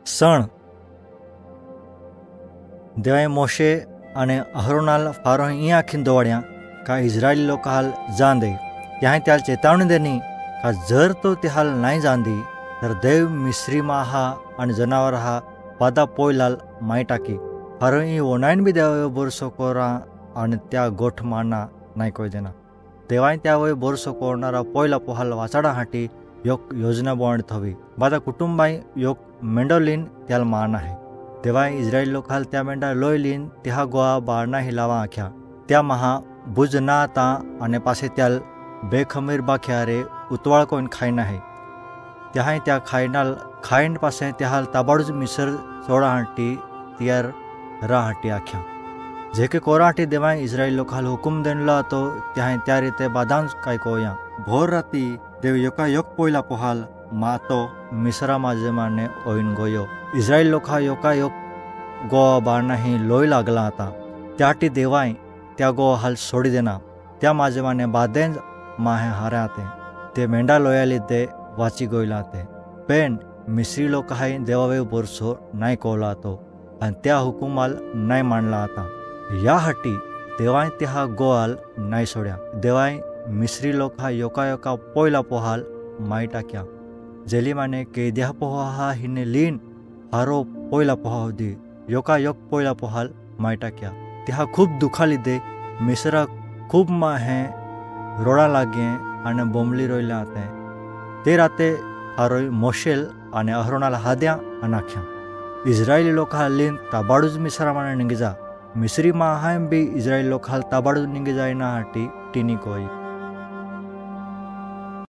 सण देवाय मोशे અને અહરોનાલ ફારો અહીંયા આખીને દોડ્યા का इस्रायली लोक हाल जांदे ત્યાં त्याला चेतावणी देनी का जर तो ते हाल नाही जांदी तर देव मिस्री मा हा आणि जनावर हा पादा पोयलाल माई टाकी फारो ई ओनाईन बी देवा बोरसो कोरा आणि त्या गोठ माना नाही कोय देना देवाय त्या वय बोरसो कोरणारा पोयला पोहाल वाचाडा हाटी योक योजना बोंड थवी बादा कुटुंबाई योक मेंडोलीन त्याला मान आहे तेव्हा इस्रायल लोक हाल त्या मेंढा लोयलीन त्या गोवा बाळना हिलावा आख्या त्या महा बुज ना आता आणि पासे त्याल बेखमीर बाख्यारे उतवाळ कोण खाईन आहे त्या खाईनाल खाईन पासे त्या हाल ताबाडूज मिसर सोडा हाटी तियार रा हाटी आख्या जे के कोरा हाटी देवा इस्रायल लोक हाल हुकुम देनला तो त्या रीते बादांस काय कोया भोर राती देव योका योक पोयला पोहाल मातो मिसरा माझे माने ओइन गोयो इस्रायल लोक हा योका योक गोवा बाळना ही लोय लागला आता त्याटी देवाय त्या गो हाल सोडी देना त्या माझे माने बादें माहे हाराते ते मेंढा लोयाली ते वाची गोयलाते पेन मिस्री लोक हाय देवावे बोरसो नाही कोलातो आणि त्या हुकुमाल नाही मानला आता या हाटी देवाय त्या हा गोवाल नाही सोड्या देवाय मिस्री लोक हा योका योका पोयला पोहाल माई टाक्या जेली माने केद्या पोहा हा हिने लीन हारो पोयला पोहा दी योका योक पोयला पोहाल माई टाक्या त्या खूप दुखाली दे मिसरा खूप माहे रोडा लागे आणि बोंबली रोयला आते ते राते हारोय मोशेल आणि अहरोनाला हाद्या अनाख्या इस्रायली लोक हालीन ताबाडूज मिसरा माने निंगिजा मिसरी माहाय बी इस्रायल लोक हाल ताबाडूज निंगी जायना हाटी टिनी कोई